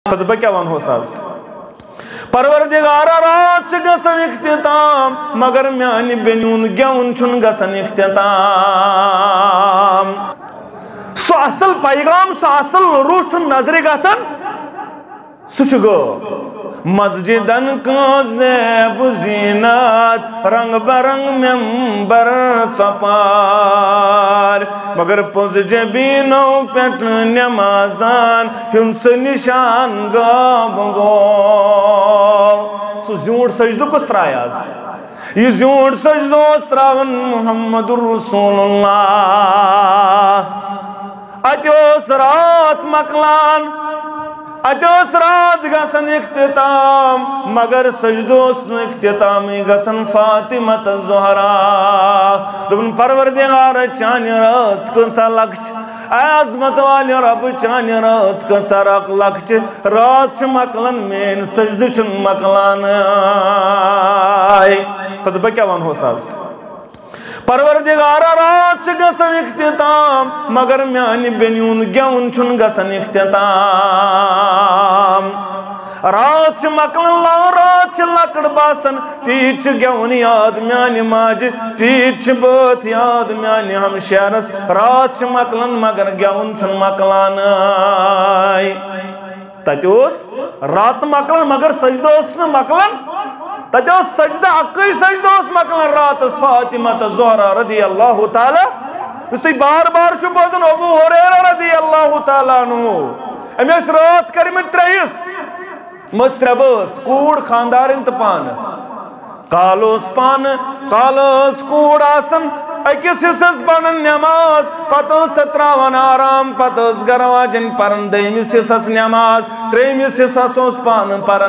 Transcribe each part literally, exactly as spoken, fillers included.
सदबा क्या वन हो साज परवरदिगारा रात गसन इख्तिताम मगर म्यान बेनुन गेवन छुन गसन इख्तिताम सो असल पैगाम सो असल रूह छुन नजर गसन सुचगो मस्जिदन का ज़ेब ज़ीनत रंग बरंग मेंबर चपार मगर पुज जबीनो पेट नमाजान हिंस निशान गो सो ज़ूंट सजदो कुछ त्रायाज ये ज़ूंट सजदो त्रावन मुहम्मदुर रसूलुल्लाह अत्योस रात मकलान अतोस रात गसन इख्तिताम मगर सजदोस न इख्तिताम गसन फातिमा ज़हरा दुबन परवरदिगार चान रात कसा लक्ष्य आज़मत वाले रब चान रात कसा लक्ष्य रात मकलन मेन सजद मकलान सदबा क्या वन हो साज परवरदिगारा रात गसन इख्तिताम मगर म्यान बेनुन गेवन छुन गसन इख्तिताम रात मकलन ला रात लकड़ बासन तीच गेवन याद म्यान माज तीच बात याद म्यान हम शहरस रात मकलन मगर गेवन छुन मकलान तोस रात मकलन मगर सजदोस न मकलन तजो सजदा अक्कई सजदोस मकलन रात फातिमा ज़हरा रदी अल्लाह ताला उस बार बार छु बोजन अबू हुरैरा रदी अल्लाह ताला नु अमेस रात करमित त्रयिस मस्त्रबस कूड़ खानदारिन त पान कालोस पान कालोस कूड़ आसन अकिस हिस्सस पढ़न नमाज पतोस त्रावन आराम पतोस गरवाजन परन दयमिस हिस्सस नमाज त्रेमिस हिस्सस पान परन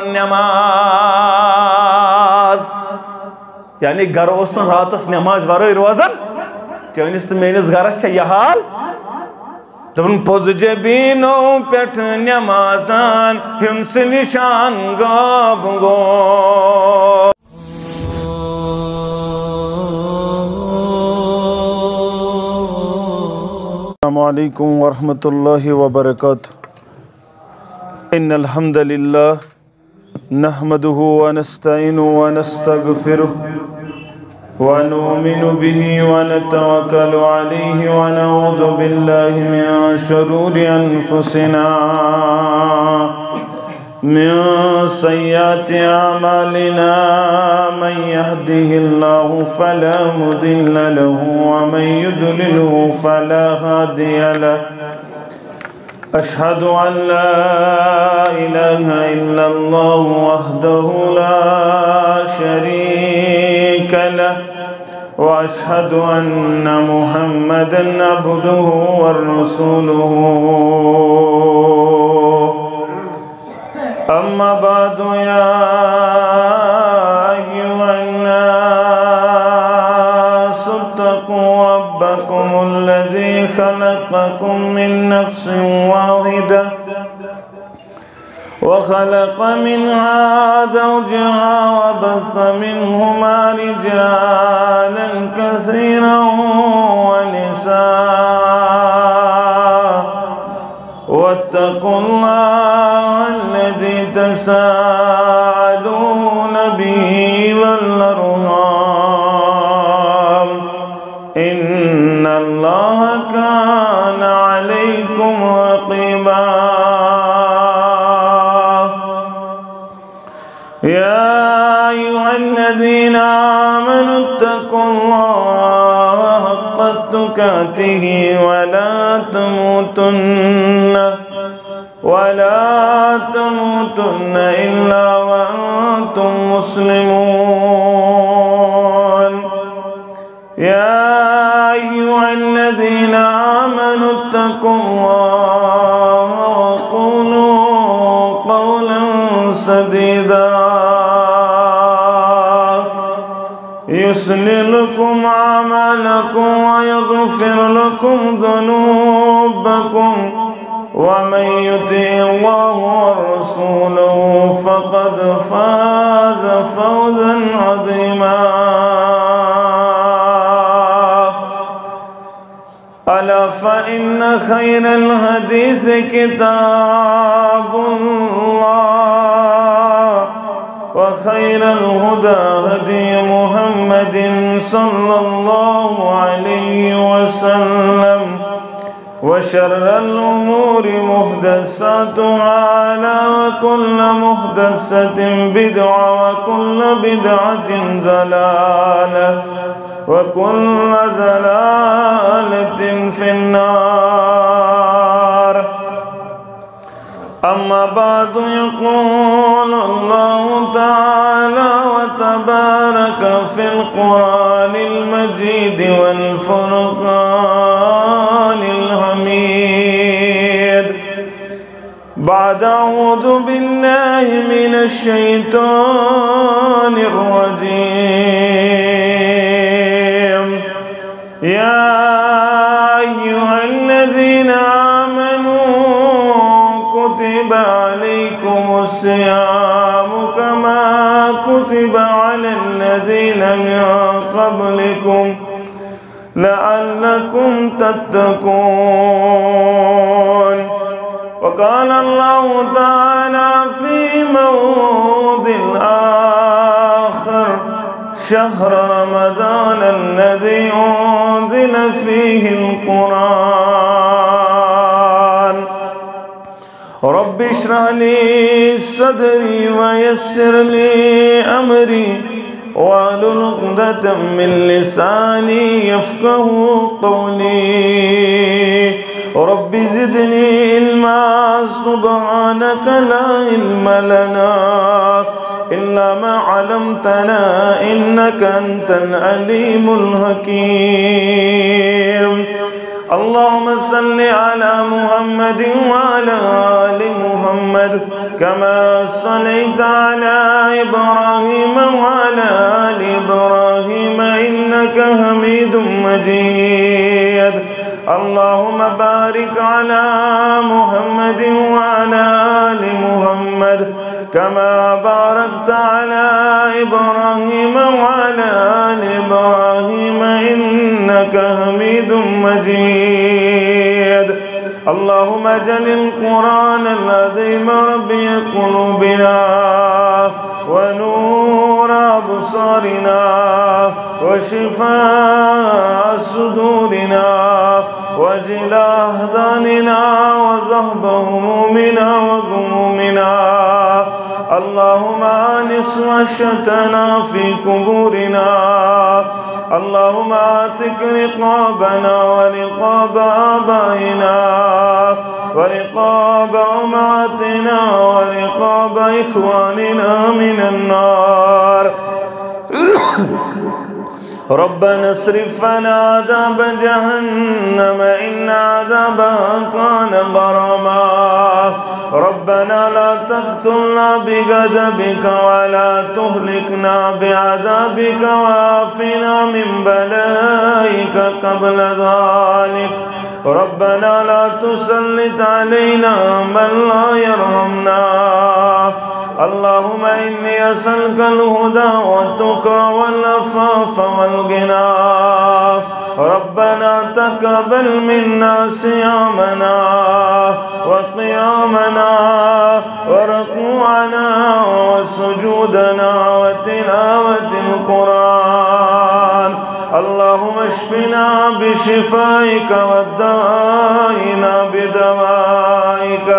नमाज यानी घर ओस रातस नमाज वरय रोजन चनिस तो मेनिस गरस यह हाल दपन पोज जबीनो पेठ नमाजान हिंस निशान गाब गो अस्सलामुअलैकुम वरहमतुल्लाहि वबरकातुहू इन्नल हम्दुलिल्लाह नहमदुहु व नस्तईनुहु व नस्तगफिरुहु व नुमिनु बिही व नतवक्कलु अलैहि व नऊज़ु बिल्लाहि मिन शुरूरि अनफुसिना मिन सय्यिआति अमालिना मन यहदिहिल्लाहु फला मुदिल्ल लहु व मन युद्लिलहु फला हादिय लहु अशहदु अन ला इलाहा इल्लल्लाह वहदहु ला शरीक लहु व अशहदु अन्न मुहम्मदन अब्दुहु व रसूलुहु अम्मा बादु या अय्युहन नास इत्तक़ू रब्बकुमुल्लज़ी खलक़कुम मिन नफ्सिन वाहिदा व खलक़ मिन्हा ज़ौजहा व बस्स मिन्हुमा रिजालन कसीरन व निसाअ वत्तक़ुल्लाह अल्लज़ी तसाअलून बिही वल अर्हाम इन्नल्लाह कान अलैकुम रक़ीबा या अय्युहल्लज़ीना आमनु इत्तक़ुल्लाह हक़्क़ तुक़ातिही व ला तमूतुन्न व ला तमूतुन्न इल्ला व अंतुम मुस्लिमून या अय्युहल्लज़ीना आमनु इत्तक़ुल्लाह व क़ूलू क़ौलन सदीदा युस्लिह लकुम अमालकुम व यग़फिर लकुम ज़ुनूबकुम व मन युति'िल्लाह व रसूलहु फ़क़द फ़ाज़ फ़ौज़न अज़ीमा अला फ़इन्न ख़ैरल हदीस किताबुल्लाह وخير الهدى هدي محمد صلى الله عليه وسلم وشر الأمور محدثاتها وكل محدثة بدعة وكل بدعة ضلالة وكل ضلالة في النار. أما بعد يقول الله تعالى وتبارك في القرآن المجيد والفرقان الحميد بعد أعوذ بالله من الشيطان الرجيم. يا أيها الذين آمنوا كتب عليكم الصيام كما كتب على الذين من قبلكم لعلكم تتقون. وقال الله تعالى في موضع آخر شهر رمضان الذي أنزل فيه القرآن رب اشرح لي صدري ويسر لي أمري واحلل عقدة من لساني يفقه قولي. رب زدني علما سبحانك لا علم لنا إلا ما علمتنا إنك أنت العليم الحكيم. اللهم صل على محمد وعلى آل محمد كما صليت على إبراهيم وعلى آل إبراهيم إنك حميد مجيد. اللهم بارك على محمد وعلى آل محمد كما باركت على إبراهيم وعلى آل إبراهيم إنك حميد مجيد. اللهم اجعل القرآن العظيم ربيع قلوبنا ونور أبصارنا وشفاء صدورنا وجلاء أحزاننا وذهب همومنا وغمومنا. اللهم آنس وحشتنا في قبورنا. اللهم اعتق رقابنا ورقاب آبائنا ورقاب أمهاتنا ورقاب إخواننا من النار. ربنا اصرف عنا عذاب جهنم إن عذابها كان غراما. ربنا لا تقتلنا بغضبك ولا تهلكنا بعذابك وعافنا من بلائك قبل ذلك. ربنا لا تسلط علينا من لا يرحمنا. اللهم إني أسألك الهدى والتقى والعفاف والغنى. ربنا تقبل منا صيامنا وقيامنا وركوعنا وسجودنا وتلاوة القرآن. اللهم اشفنا بشفائك ودائنا بدوائك.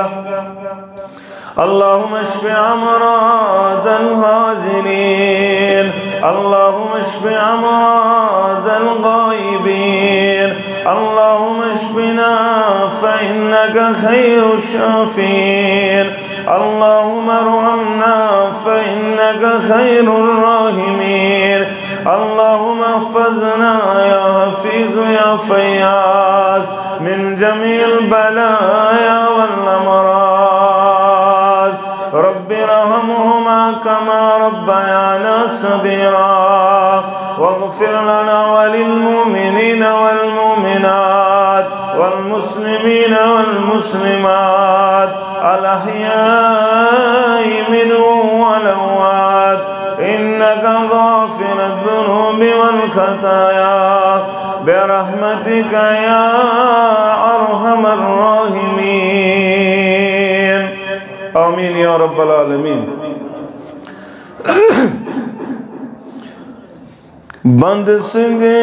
اللهم اشف أمراض الحاضرين. اللهم اشف أمراض الغائبين. اللهم اشفنا فإنك خير الشافين. اللهم ارحمنا فإنك خير الراحمين. اللهم احفظنا يا حفيظ يا فياض من جميع البلايا والأمراض. رب ارحمهما كما ربيانا صغيرا. واغفر لنا وللمؤمنين والمؤمنات والمسلمين والمسلمات الأحياء منهم والأموات إنك غافر الذنوب والخطايا برحمتك يا أرحم الراحمين. آمين يا رب العالمين. बंद सिंगे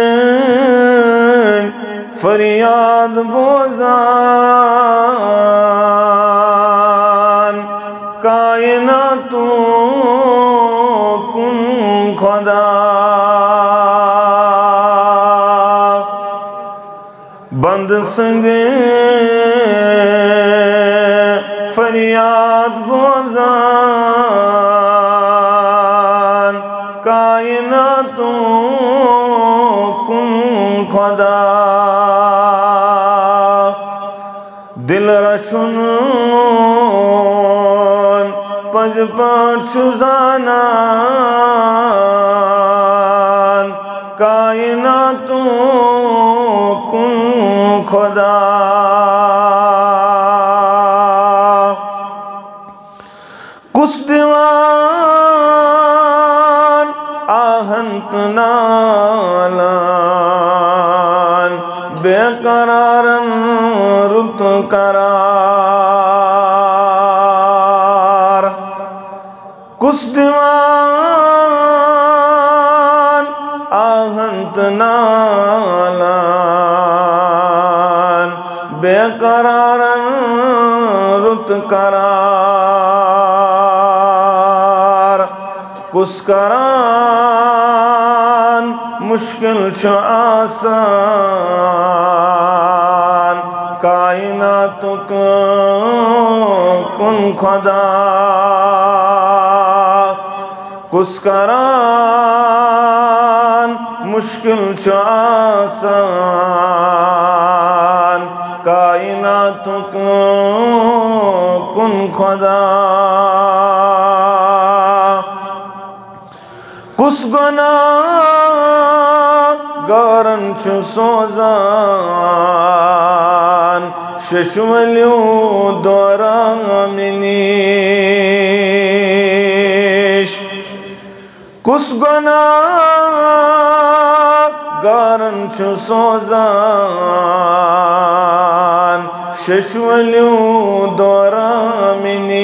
फरियाद बोजान कायनातों कुन खुदा बंद संगे फरियाद बोजान कायनातों कुन खुदा दिल रशुन पज पाठ शुजाना कायनातों कुन खुदा कुछ दीवान आहंत नालान बेकरारन रुत करार कुछ दीवान आहंत नालान बेकरारन रुत करार कुछ करान मुश्किल छो आसान कायनातों कुन खुदा कुछ करान मुश्किल छो आसान कायनातों कुन खुदा कुछ गुनाह गौरन छु सोजान शशुमल्यों दौरान मिनीश कुछ गुनाह गौरन छु सोजान शशुमल्यों दौरान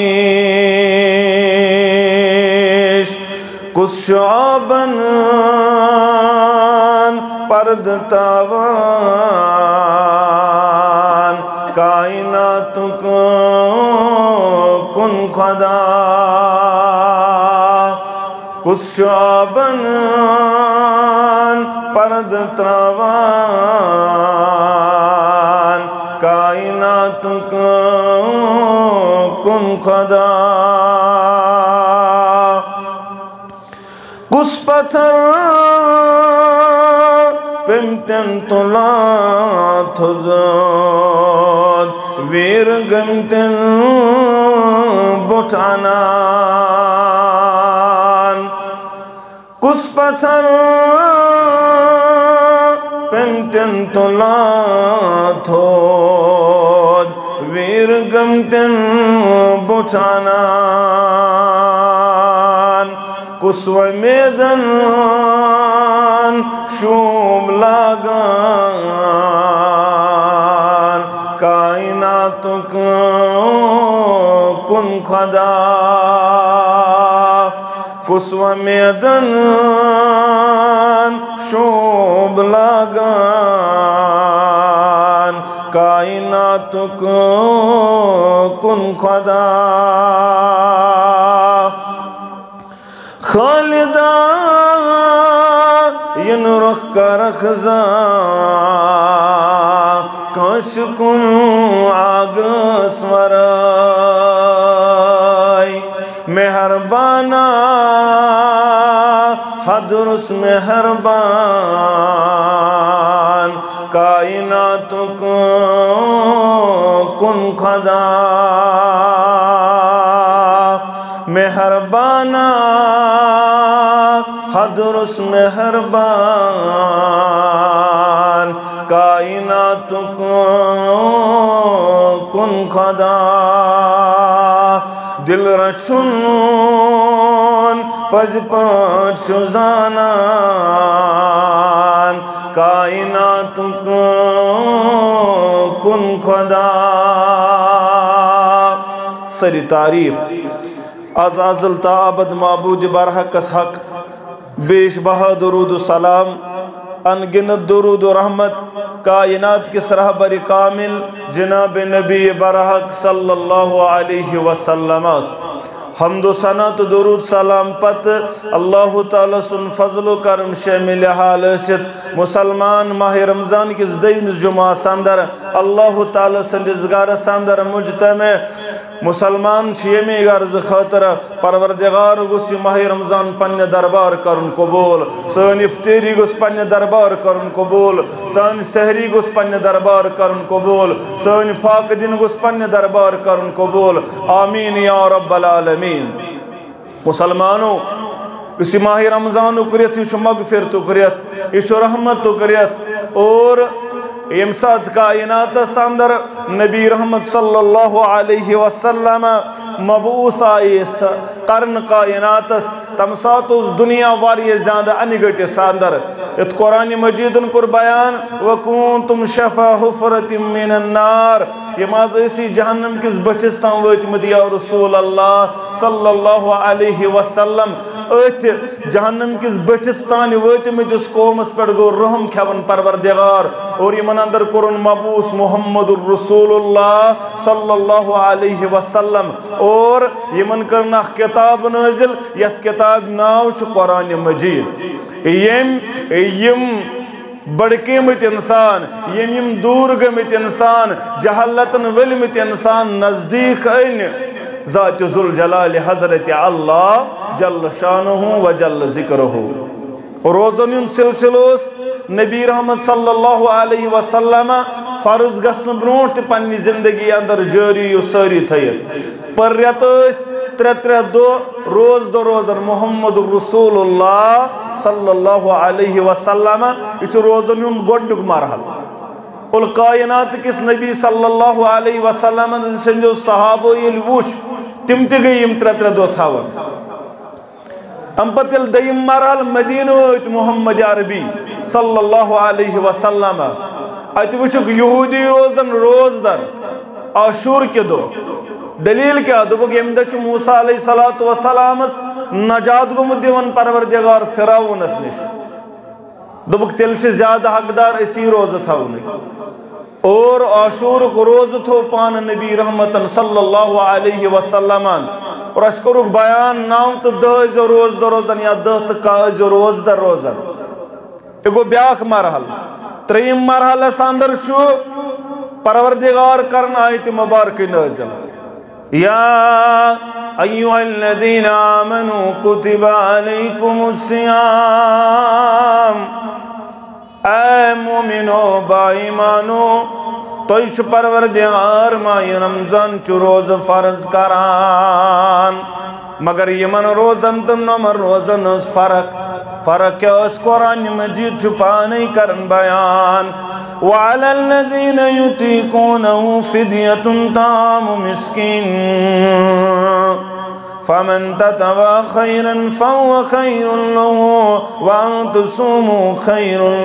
मिनीश कुछ शोबन पर्दतावान कायनातों कुन खुदा कुछ शोबन पर्दतावान कायनातों कुन खुदा कुछ पत्थर पिमतन तुला थुज़ोद वीर गमतन बुठानान कुछ पत्थर पिमतन तुला थोद वीर गमतन बुठानान कुछ वमेदन शूब लगान कायनातों कुन खुदा कुछ वमेदन शूब लगान कायनातों कुन खुदा खालिदा यन रुख का रखजा कश कुन आगस वराय मेहरबाना हदरुस मेहरबान कायनातों कुन खुदा मेहरबाना हदरुस मेहरबान कायनातों कुन खुदा दिल रचुन पज पाठ शुजाना कायनातों कुन खुदा। सरी तारीफ आज अज़ल ता अबद माबूद बरहकस हक बेश बहा दुरूद सलाम अनगिनत दुरूद रहमत कायनात के रहबर कामिल जनाब नबी बरहक सल्लल्लाहु अलैहि वसल्लम हम्दो सना तो दुरूद सलाम पत अल्लाह ताला सुन फजल करम शामिल हाल सित मुसलमान माह रमजान किस दईम जुमा संदर अल्लाह ताला संदिस गर संदर मुजतमे मुसलमान शेमी गर्ज खतर परवरदिगार गुस माह रमजान पन्ने दरबार करन कबूल सन इफ्तारी गुस पन्ने दरबार करन कबूल सन सहरी गुस पन्ने दरबार करन कबूल सन फाक दिन गुस पन्ने दरबार करन कबूल आमीन या रब्बल आलमीन। मुसलमानों इस माह रमजान उकरियत यह मगफिरत उकरियत यह रहमत उकरियत और यम साथ कायनात अंदर नबी रहमत सल्लल्लाहु अलैहि वसल्लम मबूस आयस कर्न कायनात तम सात उस दुनिया वारिया ज्यादा अनगटिस अंदर इत कुरान मजीदन कुर बयान वकुंतुम शफा हुफरतिम मिनन नार यम आज इसी जहन्नम किस बटिस ताम वतमत या रसूल अल्लाह सल्लल्लाहु अलैहि वसल्लम अत जहन्नम किस बटिस तान वतमत इस कौमस पे गो रहम खेवन परवरदिगार और यमन अंदर कुरन मबूस मुहम्मदुर रसूलुल्लाह सल्लल्लाहु अलैहि वसल्लम और यमन करना किताब नाजिल यत किताब नाव छु कुरान मजीद यम यम बड़केमत इंसान यम यम दूर गमित इंसान जहलतन वलमित इंसान नजदीक अन ज़ात जुल जलाल हजरत अल्लाह जल शानुहु व जल जिक्रुहु रोज़न सिलसिलोस नबी रहमत सल्लल्लाहु अलैहि वसल्लम फर्ज गसन ब्रोट पन्नी जिंदगी अंदर जारी सारी थयत पर रेत त्रे त्रे दो रोज दो रोजन मुहम्मद रसूलुल्लाह सल्लल्लाहु अलैहि वसल्लम यह रोजन गोडुक मरहल उल कायनात किस नबी सल्लल्लाहु अलैहि वसल्लम संजो सहाबो ये वुश तिम ते गई त्रे त्रे दो थावन अम पतिल दयिम मरहल मदीना वत मुहम्मद अरबी सल्लल्लाहु अलैहि वसल्लम अत वुचुक यहूदी रोजन रोजदर आशूर के दो दलील क्या दोबुक यम दच मूसा अलैहिस्सलातु वस्सलामस नजात गुमुत दिवन परवरदिगार फिरौनस निश दोबुक तिल से ज्यादा हकदार इसी रोज थवन और आशूर को रोज थो पान नबी रहमतन सल्लल्लाहु अलैहि वसल्लम और अशकुरुक बयान नाव तो दह जो रोज दो रोजन या दह तो का जो रोज दर रोजन एगो ब्याख मरहल त्रीम मरहल अंदर शु परवरदिगार करन आयत मुबारक नाज़िल या अय्युहल्लज़ीना आमनू कुतिबा अलैकुमुस सियाम ऐ मोमिनो बाईमानो तो परवरदिगार माह रमजान चु रोज फर्ज करान मगर यमन रोजन तो नमर रोजन फर्क फर्क क्या कुरान मजीद छुपाने करन बयान वअलल्लज़ीन युतीकूनहु फिद्यतुन तामु मिस्कीन फमन ततवा खैरन फहुव खैरुन लहु व अन तुसूमू खैरुन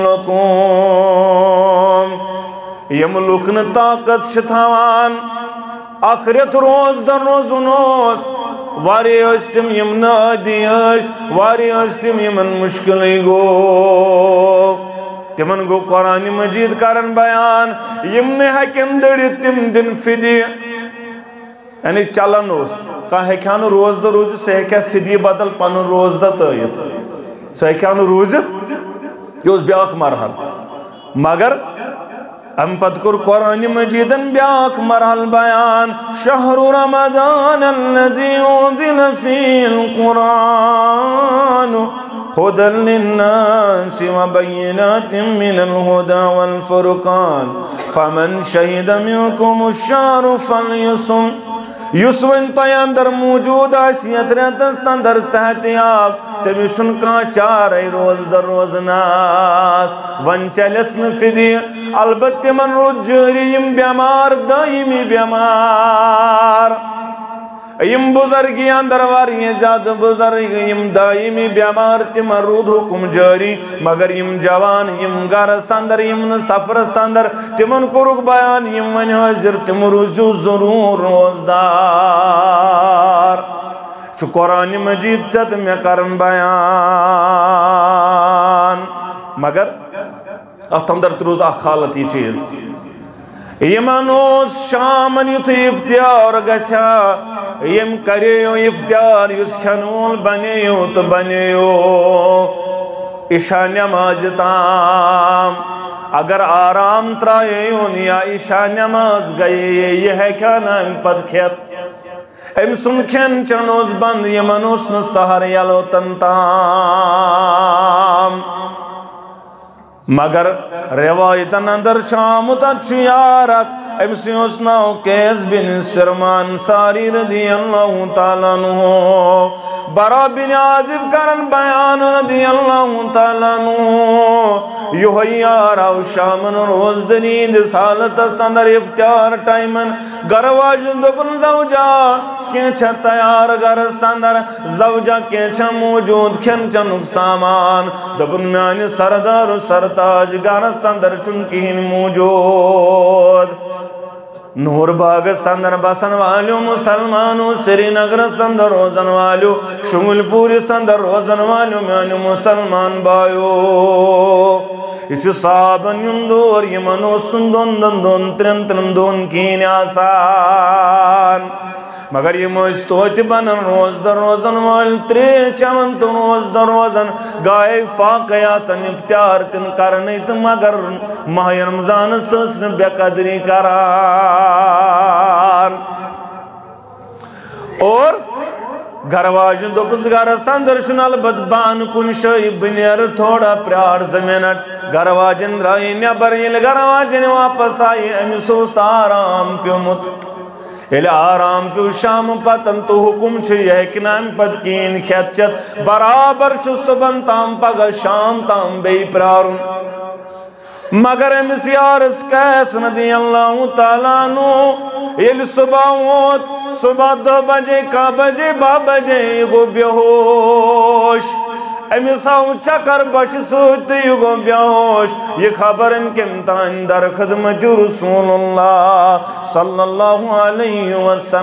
लकुम यम लुक न ताकत थवान अखरत रोज दर रोज नोस वारे तिम यम नदी वारे तिम यमन मुश्किल गो तिमन गो कुरान मजीद करन बयान यम ने हकन दड़ित तिम दिन फिदी यानी चलन कह हेक्या रोज दो रोज सह हेक्या फिदी बदल पन रोज द तयत सह हेक्या रोजित यह ब्याख मरहल मगर अम पत कुर कुरान मजीदन ब्याख मरहल बयान शहरु रमज़ान अल्लज़ी उन्ज़िल फ़ीहिल कुरान हुदल लिन्नासि व बय्यिनातिन मिनल हुदा वल फुरक़ान फमन शहिद मिनकुमुश शहर फलयुसुम युस वन तय अंदर मौजूद आसियत रेतस अंदर सहतियाब तमिस कह चार रोज दर रोज नास वन चलस न फिदी अलबत् तिमन रोज जारी यम बेमार दायमी बेमार यम बुजुर्गी अंदर वारिया ज्यादा बुजुर्ग यम दायमी बेमार तिम रूद हुकुम जारी मगर यम जवान यम गरस अंदर यम सफरस अंदर तिमन कुरुक बयान यम वन हाजिर तिम रुजु जरूर रोजदार कुरान मजीद सत मे करन बयान मगर अत अंदर रोज अख हालत यह चीज यमन शामन युथ इफ्तियार गया यम करेयो इफ्तियार युस खनूल बनेयो तो बनेयो ईशा नमाज ताम अगर आराम त्रायोन या ईशा नमाज गए यह है क्या नाम पद खेत अम सुन खेन चन बंद यमन न सहर यलो तंताम मगर रिवायतन अंदर शाम तक अमस नाव कैस बिन सिरमान सारी रदी अल्लाह ताला अन्हु बरा बिन आजिब करन बयान रदी अल्लाह ताला अन्हु युहयार आव शामन रोज दनीद सालत अंदर इफ्तियार टाइमन गरवाज दोपन जवजा के तैयार घर अंदर जवजा के मौजूद खेन चनुक सामान दोपन म्यान सरदार सरताज घर अंदर चुन कहीं मौजूद नूर बाग संदर बसन वालो मुसलमानों श्रीनगर संदर रोजन वालो शुंगलपुर संदर रोजन वालो म्यान मुसलमान बायो इस साबन युंदोर यमनोस दोन दोन दोन त्रेन त्रेन दोन कीन आसान मगर ये मोज तोत बनन रोज दर रोजन वाल त्रे चवन तो रोज दर रोजन गाय फाकया सन इफ्तियार तिन करने तो मगर माह रमजान सस बेकदरी करार और घरवाज दोपस घर अंदर अलबत बान कुन शई बनेर थोड़ा प्यार जमीनट घरवाजन द्राय नबर ये घरवाजन वापस आई अमिसो आराम प्योमुत ये आराम प्यो शाम पतन तो हुकुम यह कि नाम पद कीन खेचत बराबर सुबन ताम पग शाम ताम बे प्रारुन मगर अमिस यारस कैस नदी अल्लाह ताला नु ये सुबह वोत सुबह दो बजे का बजे बा बजे गो बेहोश अमिस आव चकर बच सूत गो बेहोश ये खबर किन तान दर खदमत रसूलुल्लाह सल्लल्लाहु अलैहि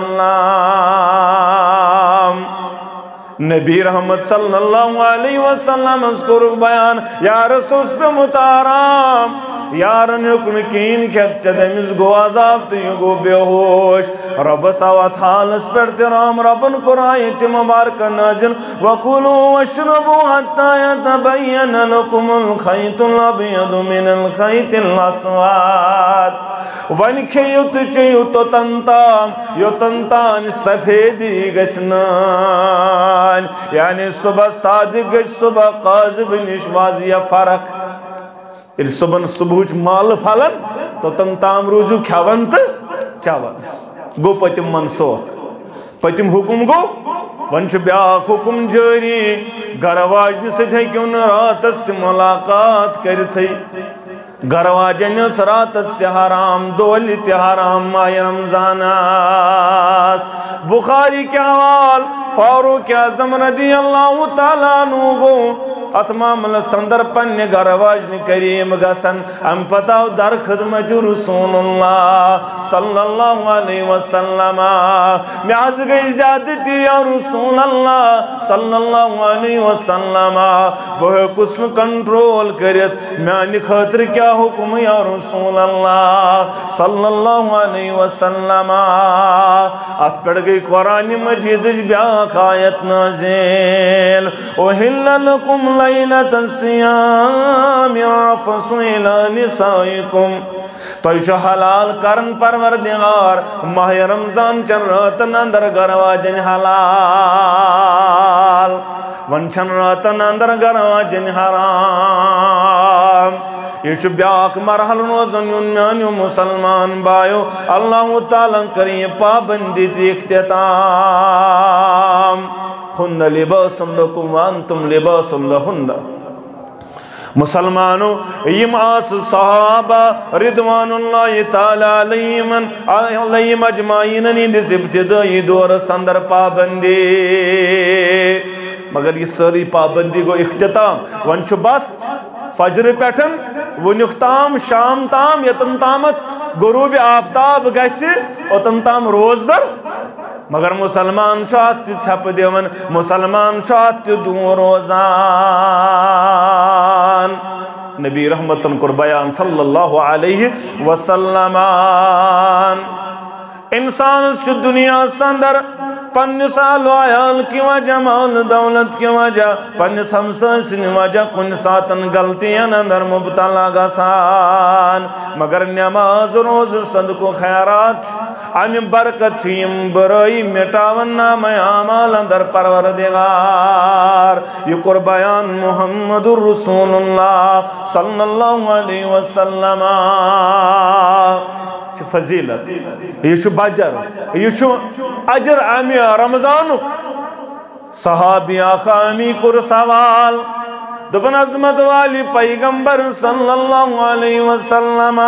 वसल्लम नबी रहमत सल्लल्लाहु अलैहि वसल्लम उसको बयान या रसूल पे मुताराम यार नुकन कीन खेत अमिस गो अजाब तो यह गो बेहोश रब सवत हालस पर तिराम रबन कुरायत मुबारक नाजिल वकुलू वशरबू हत्ता यतबय्यन लकुमुल खैतुल अबयद मिनल खैतिल अस्वाद वन खेयु तो चयु तो तंताम यो तंतान सफेदी गसनान यानी सुबह सादिक गस सुबह काज़िब निश वाजिया फरक इल सुबन सुबह माल फलन तो तन ताम रूजू खवन तो चवन गो पतिम मनसोख पतिम हुकुम गो वन ब्या हुकुम जारी घरवाजन सत्न रातस मुलाकात कर घरवाजन रातस हराम दोल हराम माह रमजानास बुखारी के हवाल फारूक आजम रदी अल्लाह ताला अन्हु गो अत मामल संदर पन्ने घरवाजन करीम गसन अम पताव दर खिदमत रसूलुल्लाह सल्लल्लाहु अलैहि वसल्लम मैं आज गई ज्यादती या रसूलुल्लाह सल्लल्लाहु अलैहि वसल्लम बह कुछ कंट्रोल करित म्यान खातिर क्या हुक्म या रसूलुल्लाह सल्लल्लाहु अलैहि वसल्लम अत पड़ गई कुरान मजीद ब्याख आयत नाज़िल ओहिल्ल लकुम लैलत सियाम रफ़सु इला निसाइकुम तो हलाल करन परवरदिगार माह रमजान चन रातन अंदर घरवाजन हलाल वन छन रातन अंदर घरवाजन हराम ये ब्याक मरहल रोजन म्यानो मुसलमान बायो अल्लाह ताला करी पाबंदी इख्तिताम हुन्न लिबासुन लकुम व अंतुम लिबासुन लहुन्न मुसलमानों यम आस सहाबा रिदवानुल्लाहि ताला अलैहिम अलैहिम अजमाइन निस इब्तिदाई दौर अंदर पाबंदी मगर ये सारी पाबंदी गो इख्तिताम वन बस फजर पेठन वनुक ताम शाम ताम यतन तामत गुरूब आफ्ताब गसि ओतन ताम रोजदर मगर मुसलमान छप दिवन मुसलमान दूर रोजान नबी रहमतन कुर बयान सल्लल्लाहु अलैहि वसल्लम इंसान दुनिया संदर पन्निस आयाल की वजह माल दौलत की वजह पन्निस हमसास वजह कुन सातन गलतियन अंदर मुबतला गसान मगर नमाज रोज सदको खैरात अमि बरकत बरई मिटावन नाम आमाल अंदर परवरदिगार ये कुर बयान मुहम्मदुर रसूलुल्लाह सल्लल्लाहु अलैहि वसल्लम फजीलत ये बजर ये अजर आमि रमजान सहाबी आमी कुर सवाल दुपन अजमत वाली पैगंबर सल्लल्लाहु अलैहि वसल्लम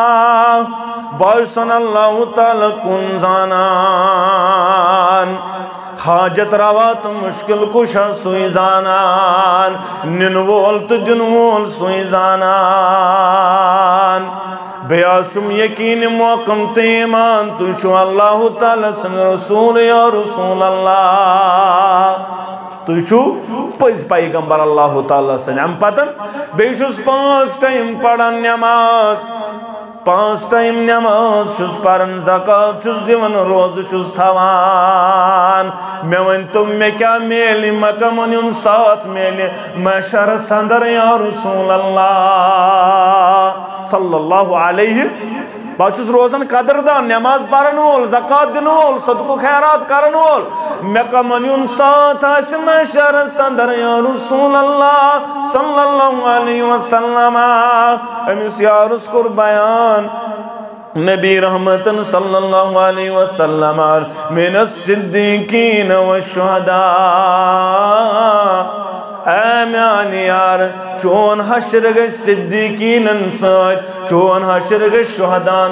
बासन अल्लाह ताला कुन जानान हाजत रवा तो मुश्किल कुशा सुई जानान निन वोल तो दिन वोल सुई जानान बेआशुम यकीन मोकम तेमान तुझो अल्लाह ताला सन रसूल या रसूल अल्लाह तुझो पज पैगंबर अल्लाह ताला सन अम पतन बेशुस पांच टाइम पढ़न नमाज पांच टाइम नमाज छुस परन ज़कात छुस दिवन रोज छुस थवान मे वन तो मे क्या मेली मका मनुन साथ मेली महशर संदर या रसूल अल्लाह सल्लल्लाहु अलैहि बहुत रोजन कदरदान नमाज पढ़न वोल ज़कात दिन वोल सदको खैरात करन वोल मे कमन साथ महशर संदर या रसूल अल्लाह सल्लल्लाहु अलैहि वसल्लम अमिस यारुस कुर बयान नबी रहमतन सल्लल्लाहु अलैहि वसल्लम मिनस सिद्दीकीन व शुहदा ऐ यार चोन हशर ग सिद्दीकीनन सत चोन हशर ग शुहदान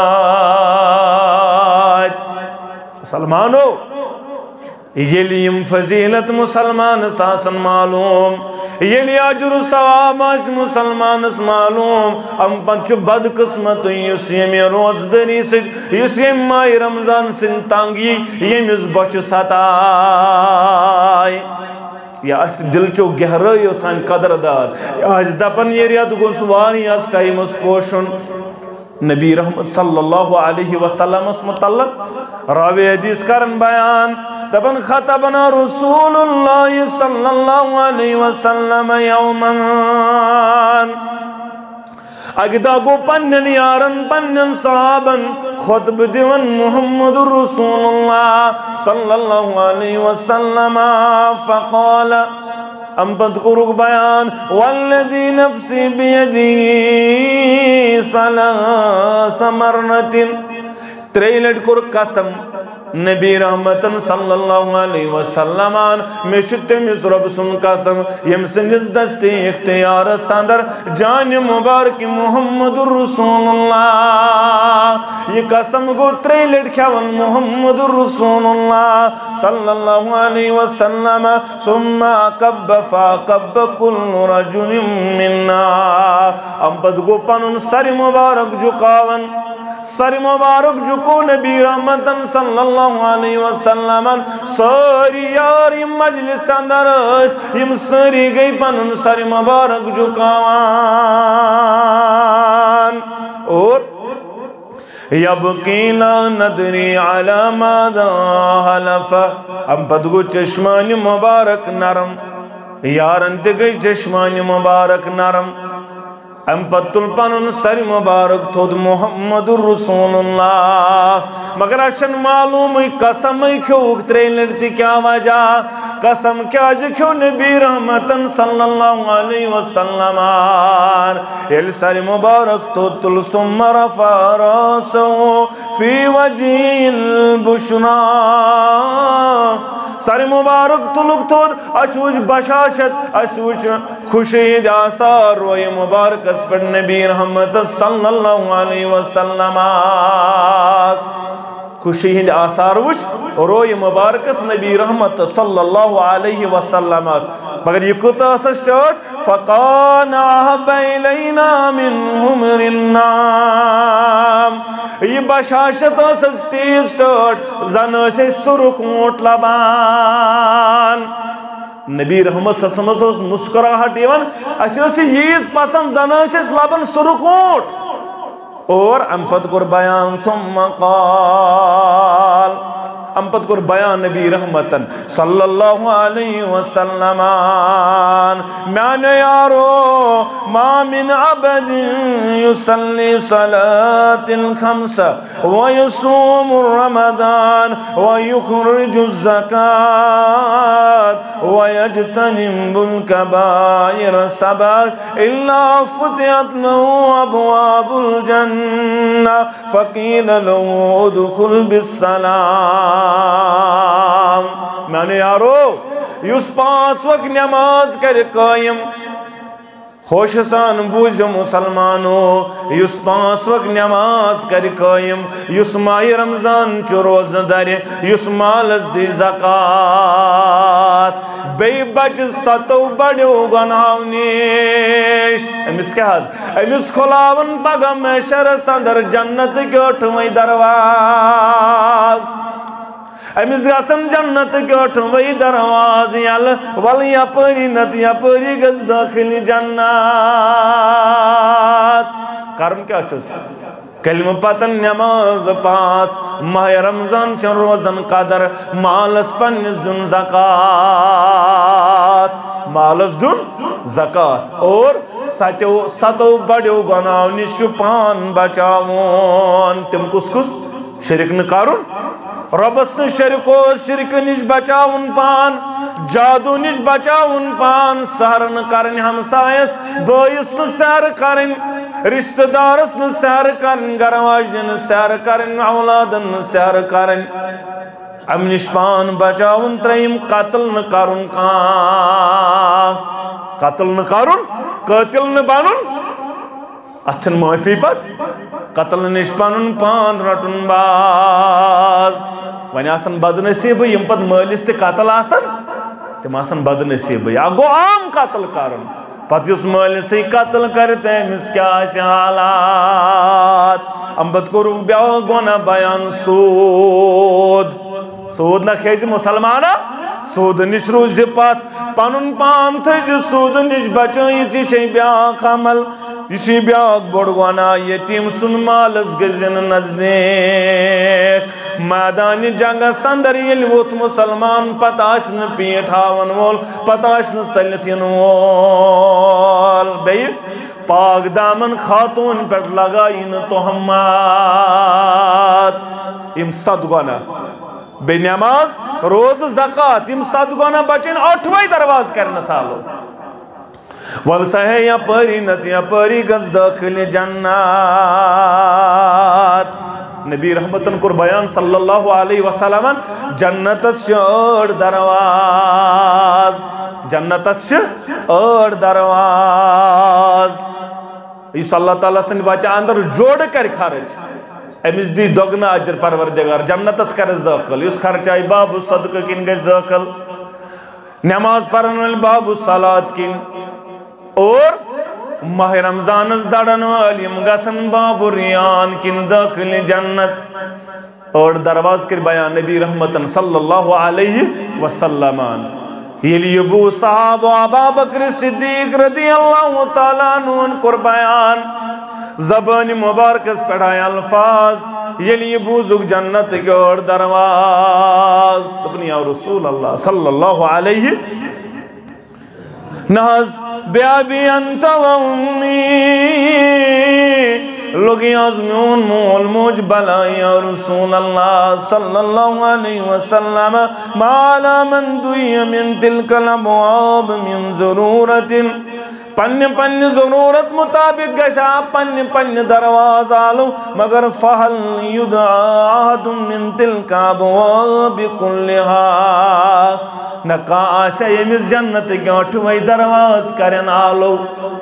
सत मुसलमानो यम फजीलत मुसलमान सासन मालूम ये अजुर सवाब मुसलमान मालूम अम पे बदकिस्मत यम रोजदारी सम माह रमजान सिंह तंगी यमिस बच सताय या दिल चो गहराई सान कदरदार आज दपन ये रेत गोस वारियास टाइमस पोषुन नबी रहमत सल्लल्लाहु अलैहि वसल्लम मुतल्लक रावी हदीस करन बयान दपन खतबना रसूलुल्लाह सल्लल्लाहु अलैहि वसल्लम यौमन अगदा गो पन्नन यारन पन्नन सहाबन खुतब दिवन मुहम्मदुर रसूलुल्लाह सल्लल्लाहु अलैहि वसल्लम फक़ाल अम पदकुरुक बयान वल्लज़ी नफ्सी बियदिही सलास मरनतिन त्रेलट कुर कसम नबी रहमतन सल्लल्लाहु अलैहि वसल्लम मे तमिस रब सुन कसम यम सिंदिस दस्ते इख्तियार संदर जान मुबारक मुहम्मदुर रसूलुल्लाह ये कसम गो त्रेलट खेवन मुहम्मदुर रसूलुल्लाह सल्लल्लाहु अलैहि वसल्लम सुम्मा कब्ब फकब्ब कुल्लु रजुलिन मिन्ना अम पद गो पनुन सर मुबारक झुकावन सर मुबारक झुको नबी रहमतन सल्लल्लाहु अलैहि वसल्लम सारी यार मजलिस अंदर यम सारी गई पनुन सर मुबारक झुकावान और यबकीना नदरी अला मादा हलफ हम पदगु चश्मान मुबारक नरम यारन ते गई चश्मान मुबारक नरम अम पत्तुल पनुन सर मुबारक थोद मुहम्मदुर रसूलुल्लाह मगर अशन मालूम कसम क्यों त्रेलट क्या वजह कसम क्या क्यों नबी रहमतन सल्लल्लाहु अलैहि वसल्लम एल सर मुबारक तो तुल सुम्मा रफा रासहु फी वजील बुशरा सर मुबारक तुलुक थोद अशुज बशाशत अशुज खुशी आसार रोय मुबारक पर नबी रहमत सल्लल्लाहु अलैहि वसल्लम खुशी हिंद आसार वुश रोय मुबारकस नबी रहमत सल्लल्लाहु अलैहि वसल्लम मगर यह कत स्टर्ट फकाना बैलैना मिनहुम रिन्नाम यह बशाशत तीज स्टर्ट जन सुरुख ऊंट लबान नबी रहमत ससमस मुस्कुराहट यीज पसंद जन लबन सुरुख ऊंट और अम पत कोर बयान सुम्मा क़ाल अम पत कोर बयान नबी रहमतन सल्लल्लाहु अलैहि वसल्लम म्याने यारो मा मिन अबदिन युसल्ली सलातिल खम्स व यसूमु रमदान व युखरिजु ज़कात व यज्तनिबुल कबाइर सबअ इल्ला फुतिहत लहु अबवाबुल जन्नह फ़क़ील लहु उदखुल बिस्सलाम मैंने यारो युस पांच वक्त नमाज कर कायम होश सान बूझो मुसलमानो युस पांच वक्त नमाज कर कायम युस माह रमजान चु रोज दर युस मालस दी ज़कात बे बच सतो बड़ो गुनाहों निश अमिस क्या अमिस खुलावन पगह महशर अंदर जन्नत के अठवें दरवाज अमिस गसन जन्नत के अठवें दरवाज यल वल यपरी नत यपरी गज दाखिल जन्नत कारण क्या छुस कलम पतन नमाज पास माह रमजान चन रोजन कदर मालस पन्निस दुन ज़कात मालस दुन ज़कात और सतो सतो बड़ो गुनाहों निश पान बचावन तिम कुस कुस शिरक न करुन रबस न शरिको शिरक निश बचावन पान जादू निश बचावन पान सहर न करन हमसायस बोयस न सहर करन रिश्तेदारस न सहर करन गरवाजन सहर करन औलादन सहर करन अम निश पान बचावन त्रयम कत्ल न करुन का कत्ल न करुन कातिल न बनन अच्छन माफी पत कत्ल निश पनुन पान रटुन बाज वन आसन बदनसीब यम पत मालिस ते कत्ल आसन तम आसन बदनसीब आ गो आम कत्ल करन पत युस मालिस कत्ल कर तमिस क्या हालात अम पत कोर ब्या गुना बयान सूद सूद न खेज मुसलमाना सूद निश रूज पत पनुन पान थज सूद निश बचत यह ब्याख अमल यह ब्याख बोड़ गुना यतीम सुन मालस गजन नजदीक मैदान जंगस अंदर ये वोत मुसलमान पत न पीठ हावन वोल पत न चलित इन वोल बे पाक दामन खातून पे लगा इन तोहमत यम सद गुना बे नमाज रोज ज़कात यम सद गुना बचन अठवें दरवाज कर सालो वल सहे यपरी नत यपरी गज दाखिल जन्नत नबी रहमतन कुर बयान सल्लल्लाहु अलैहि वसल्लम जन्नत षड दरवाज जन्नत षड दरवाज इस अल्लाह ताला सन वत अंदर जोड़ कर खर्च अमिस दी दोगना अजर परवरदिगार जन्नतस करस दाखिल इस खर्चाई बाबू सदक़ किन गज दाखिल नमाज पढ़न वाल बाबू सलात किन और माह रमजान दड़न वालिम गसन बाबू रियान किन दाखिल जन्नत और दरवाज कर बयान नबी रहमतन सल्लल्लाहु अलैहि वसल्लम यबू साहब अबू बकर सिद्दीक रदियल्लाहु ताला अन्हु कुर बयान ज़बान मुबारकस पढ़ाए अल्फाज ये बूजुक जन्नत के और दरवाज अपनी या रसूल अल्लाह सल्लल्लाहु अलैहि नहज बेअबी अंत व उम्मी लोग आज़मून मोल मुझ बलाई या रसूल अल्लाह सल्लल्लाहु अलैहि वसल्लम माला मन दुइया मिन तिलकल अबवाब मिन ज़रूरतिन पन्ने पन्ने ज़रूरत मुताबिक गशा पन्ने पन्ने दरवाजा लो मगर फहल युदअहदुम मिन तिलका अबवाब कुल्लिहा न का आशा यमिस जन्नत के अठवें दरवाज करन आलो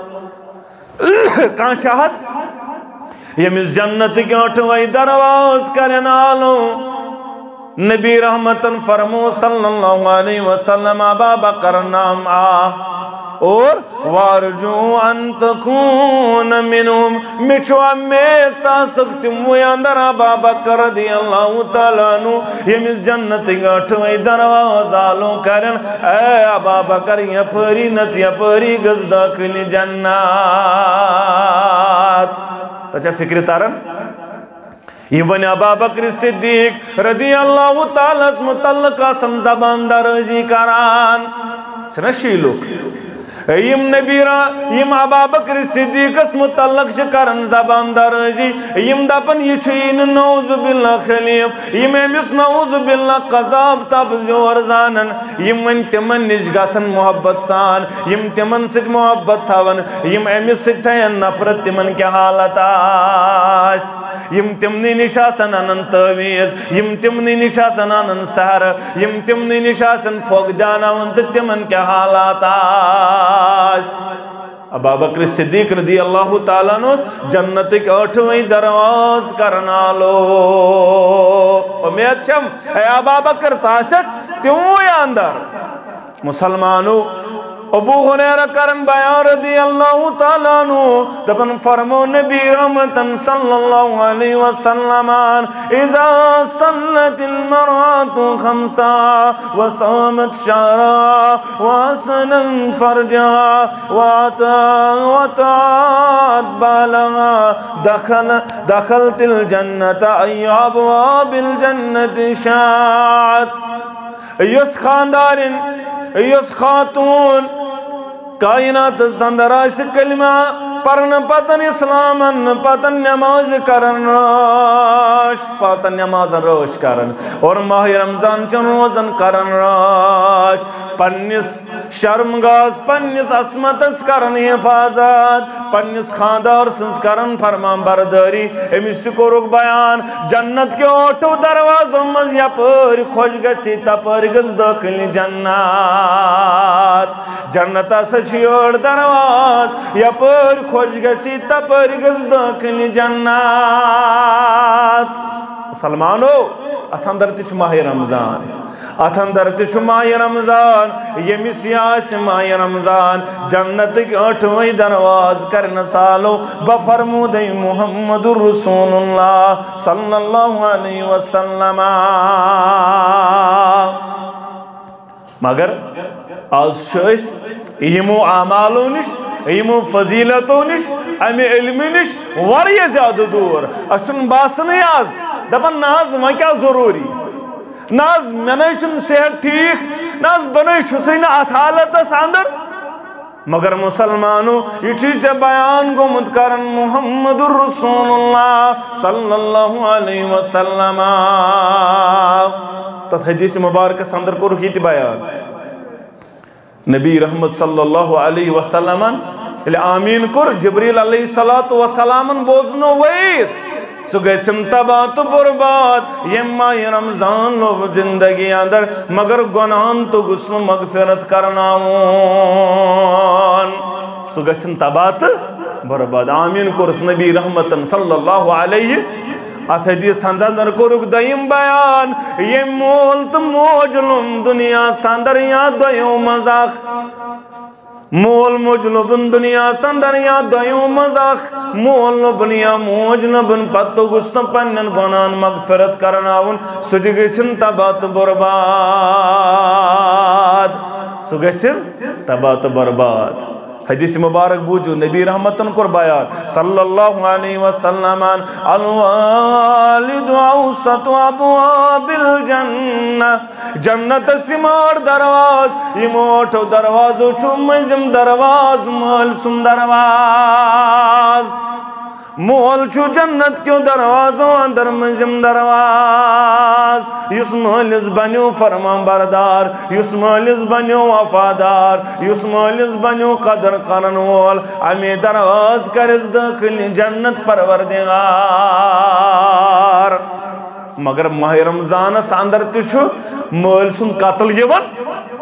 का शहस यमिस जन्नत के अठवें दरवाज करन आलो नबी रहमतन फरमो सल्लल्लाहु अलैहि वसल्लम अबा बकर नाम आ और वारजू अंतकून मिनुम मिछुआ में तासक तिमु अंदर अबा बकर रदियल्लाहु ताला नु यमिस जन्नत गठवै दरवाजालो करन ए अबा बकर यपरी नत यपरी गज दाखिल जन्नत तचा फिक्र तारन ये वन अबा बकर सिद्दीक रदियल्लाहु ताला मुतल्लक सन ज़बान दरजी करान छना शीलुक यम नबीरा यम अबा बकर सिद्दीकस मुतल्लक करन ज़बान दरजी यम दपन ये छीन नौज़ बिल्लाह खलीफ यम अमिस नौज़ बिल्लाह कज़ाब तब जोर जानन यम वन तिमन निश गसन मोहब्बत सान यम तिमन सित मोहब्बत थवन यम अमिस सित थयन नफरत तिमन क्या हालत आस यम तिमनी निशासन अनन तवीज यम तिमनी निशासन अनन सहर यम तिमनी निशासन फोक दानावन तिमन क्या हालत अबा बकर सिद्दीक रदी अल्लाह ताला नो जन्नत के आठवें दरवाज करनालो उम्मीद छम ए अबा बकर ताशक त्यों अंदर मुसलमानों अबू हुरैरा करन बयान रदी अल्लाह ताला नु तबन फरमो नबी रहमतन सल्लल्लाहु अलैहि वसल्लम इज़ा सल्लतिल मरअतु खमसा व सामत शहरा व हसनन फरजा व अता व तात बालगा दखल दखलतिल जन्नत अय्याबवाबिल जन्नत शात यस खानदारिन यस खातून कायनात अंदर कलिमा परन पतन इस्लामन पतन नमाज करन रोश पतन नमाज रोश करन और माह रमजान चन रोजन करन रोश पन्निस शर्मगाज पन्निस असमतस करन हिफाजत पन्निस खानदार सन्स करन फरमान बरदारी अमिस कोरुक बयान जन्नत के ओठो दरवाजों मज यपर खुश गसी तपर गज दाखिल जन्नत जन्नत सचियोर दरवाज यपर खुश गसी तपर गज दाखिल जन्नत मुसलमानो अथ अंदर तिछ माह रमजान अथ अंदर तिछ माह रमजान यमिस यास माह रमजान जन्नत के आठवें दरवाज करन सालो बफरमूद मुहम्मदुर रसूलुल्लाह सल्लल्लाहु अलैहि वसल्लम मगर आज शस यमो अमालो निश यमो फजीलतों निश अमे इल्म निश वारिया ज्यादा दूर अशन बासन आज दपन नाज वह क्या जरूरी नाज मे सेहत ठीक नाज बन हुसैन अथ हालतस अंदर मगर मुसलमानों ये चीज बयान गोमुत करन मुहम्मदुर रसूलुल्लाह सल्लल्लाहु अलैहि वसल्लम तथ हदीस मुबारक अंदर को रुकी बयान नबी रहमत सल्लल्लाहु अलैहि वसल्लम आमीन कुर जिब्रील अलैहि सलातु वसलामन बोजनो वैद सो गन तबाह तो बर्बाद ये माह रमजान लो जिंदगी अंदर मगर गुनाहन तो गुस्न मगफिरत करना सो गन तबाह तो बर्बाद आमीन कुरस नबी रहमतन सल्लल्लाहु अलैहि अथ हदीस अंदर कोरुक दयम बयान ये मोल तो मोजलुम दुनिया संदर या दयो मजाक मोल मोजलुबन दुनिया संदर या दयो मजाक मोल नबन या मोज नबन पत्तो गुस्तम पन्नन गुनान मगफिरत करनाउन सुजि गसिन तबात बर्बाद सुगसिन तबात बर्बाद हदीस मुबारक बूझो नबी रहमतन कुर बयान सल्लल्लाहु अलैहि वसल्लम अल वालिदु औसतु अबवाबिल जन्नह जन्नत सिमार दरवाज इमोठो दरवाजो चुमजिम दरवाज मल सुम दरवाज मोल छु जन्नत क्यों दरवाजों अंदर मंजिम दरवाज युस मोलिस बन्यो फरमान बरदार युस मोलिस बन्यो वफादार युस मोलिस बन्यो कदर करन वोल अमे दरवाज करस दाखिल जन्नत परवरदिगार मगर माह रमजान अंदर तु मोल सुन कत्ल यवन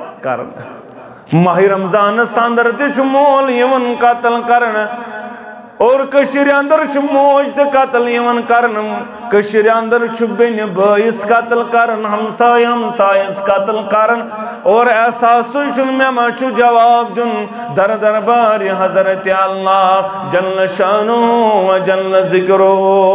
करन माह रमजान अंदर तु मोल यवन कत्ल करन और कशीर अंदर मोज तो कत्ल यवन करन कशीर अंदर बेन बइस कत्ल करन हमसाय हमसायस कत्ल करन और एहसास मे मा जवाब दुन दर दरबार हजरत अल्लाह जल्ल शानो व जल्ल जिक्रो।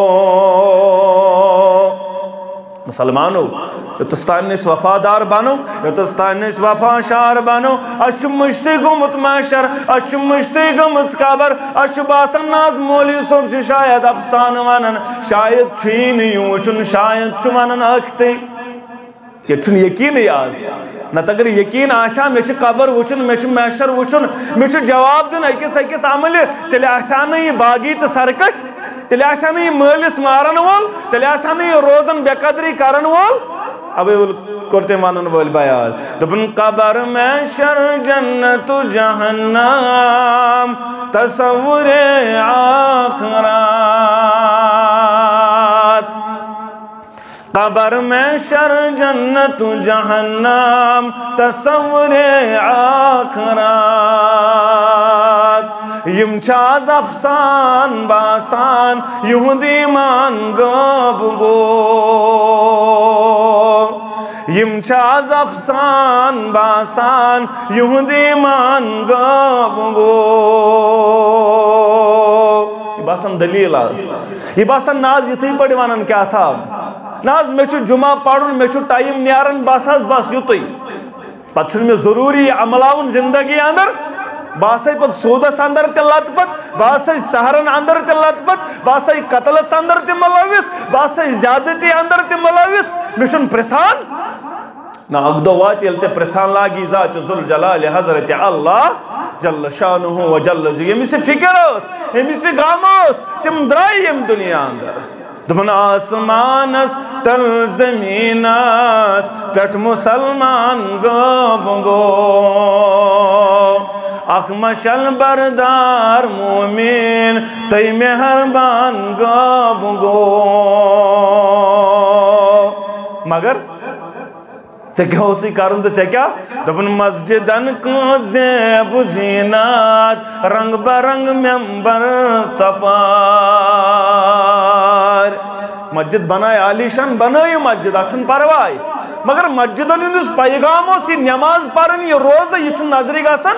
मुसलमानो योतस्तान वफादार बनो योतस्तान वफाशार बनो अश मुश्ती गुमुत मैशर अश मुश्ती गुमुत कबर अश बासन नाज मौलवी सोब शायद अफसान वनन शायद छीन यूं शायद वनन अखते ये यकीन आज नत अगर यकीन आशा मे कबर वुचन मे मैशर वुचन मे जवाब दिन अकिस अकिस अमल तेल आसान बागी तो सरकश तेल आसान मालिस मारन वोल तेल आसान रोजन बेकदरी करन वोल अब करते वन वोल बयान दोपन कबर मैशर जन्नत जहन्नम तसव्वुर आखिरत कबर मैशर जन्नत जहन्नम तसव्वुर आखिरत यम चाज अफसान बासान यहूदी मान गब गो यम चाज अफसान बासान यहूदी मान गब गो। ये बासन दलील आज ये बासन नाज इथे पड़ वन क्या था नाज मे जुमा पढ़ मे टाइम न्यारन बस बस युत पे मे जरूरी अमलावन जिंदगी अंदर बस पे सूदस अंदर ते लतपत बस सहरन अंदर ते लतपत बस कतलस अंदर ते मलविस बस ज्यादती अंदर ते मलविस मे प्रसान ना अगदो वात ये प्रसान लागी जात जुल जलाल हजरत अल्लाह जल्ल शानुहु व जल्ल यमिस फिक्र यमिस गामोस तिम द्राय यम दुनिया अंदर दुपन आसमानस तल जमीनस पेट मुसलमान गब गो अख मशल बरदार मोमिन तय मेहरबान गब गो। मगर चे क्या उसी कारण तो चे क्या दोपन मस्जिदन को ज़ेब ज़ीनत रंग बरंग मेंबर चपार मस्जिद बनाए आलीशान बनाई मस्जिद अच्छन परवाय मगर मस्जिदन हिंदुस पैगामो सी नमाज पढ़न ये रोज ये नजरी गसन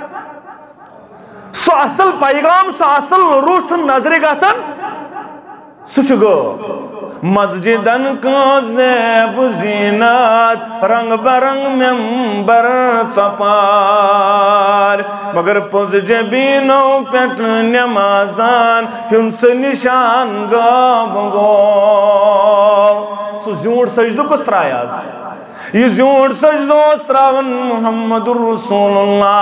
सो असल पैगाम सो असल रूह नजरी गसन सु गो मस्जिदन को ज़ेब ज़ीनत रंग बरंग मेंबर चपार मगर पुज जबीनो पेट नमाजान हिंस निशान गब गो। सो ज़ूट सजदु कुछ त्रायाज ये ज़ूट सजदो त्रावन मुहम्मदुर रसूलुल्लाह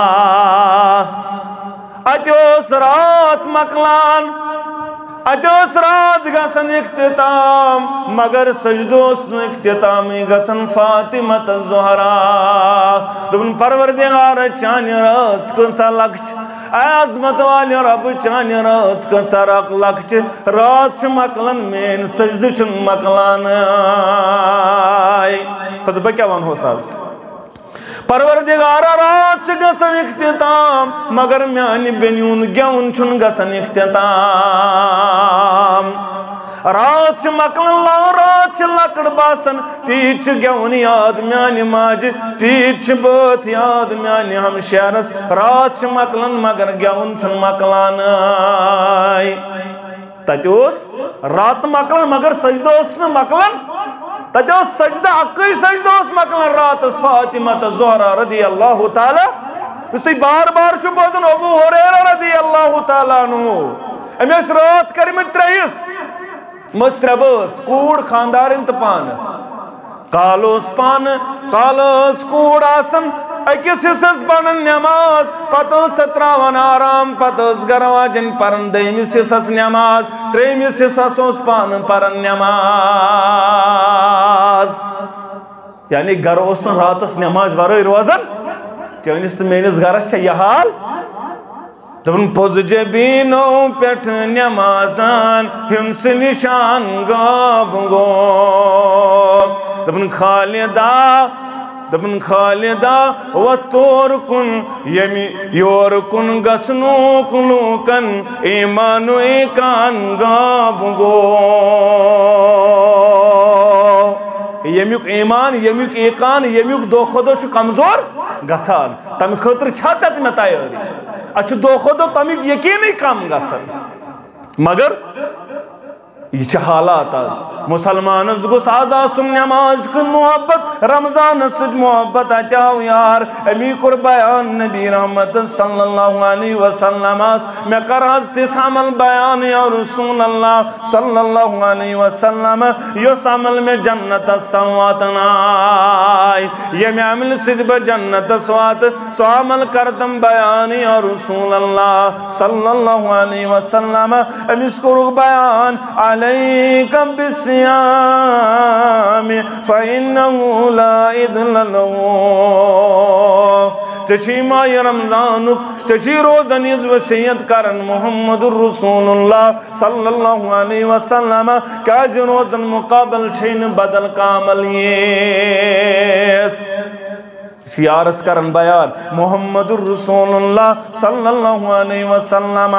अत्योस रात मकलान अतोस रात गसन इख्तिताम मगर सजदोस इख्तिताम गसन फातिमा ज़हरा दुपन परवरदिगार चान रात कसा लक्ष आजमत वाले रब चान रात कसा लक्ष रात मकलन मेन सजद मकलान सद बह क्या वन हो साज परवरदिगार रात गसन इख्तिताम मगर म्यान बेन्यून गेवन छुन गसन इख्तिताम रात मकलन ला रात लकड़ बासन तीच गेवन याद म्यान माज तीच बत याद म्यान हम शहरस रात मकलन मगर गेवन छुन मकलान तोस रात मकलन मगर सजदोस न मकलन तजो सजदा अक्कई सजदोस मकलन रात फातिमा ज़हरा रदी अल्लाह ताला उस्ती बार बार छु बोजन अबू हुरैरा रदी अल्लाह ताला अन्हु अमेस रात करमित त्रयिस मस त्रबस कूड़ खानदारिन त पान कालोस पान कालोस कूड़ आसन अकिस हिस्सस पढ़न नमाज पतोस त्रावन आराम पतोस गरवाजन परन दयमिस हिस्सस नमाज त्रेमिस हिस्सस ओस पान परन नमाज यानी घर ओस न रातस नमाज वरय रोजन चनिस तो मेनिस घरस छ यह हाल दोपन पोज जबीनो पेठ नमाजान हिंस निशान गब गो दोपन खालिदा दपन खालिदा व तोर कुन यमी योर कुन गसनूक लूकन ईमानु एकान गाब गो यमुक ईमान यमुक एकान यमुक दो खुदो कमजोर गसान तम खतर छत में तैयारी अच्छ दो खुदो तमिक यकीन कम गसान मगर यह हालात आज मुसलमान गुस आजा सुन नमाज कन मोहब्बत रमजान सद मोहब्बत अचाव यार अमी कुर बयान नबी रहमत सल्लल्लाहु अलैहि वसल्लम मैं कर आज तिस अमल बयान या रसूल अल्लाह सल्लल्लाहु अलैहि वसल्लम योस अमल में जन्नत वातन ये मैं अमल सिद ब जन्नत स्वात सो अमल करतम बयान या रसूल अल्लाह सल्लल्लाहु अलैहि वसल्लम अमिस कुर बयान अलैका बिस्सियाम फ़इन्नहु ला इद्ल लहु चची माह रमजानुक चची रोज़न इस वसीयत करन मुहम्मदुर रसूलुल्लाह सल्लल्लाहु अलैहि वसल्लम काज रोज़न मुकाबल छैन बदल कामल येस यारस करन बयान मुहम्मदुर रसूलुल्लाह सल्लल्लाहु अलैहि वसल्लम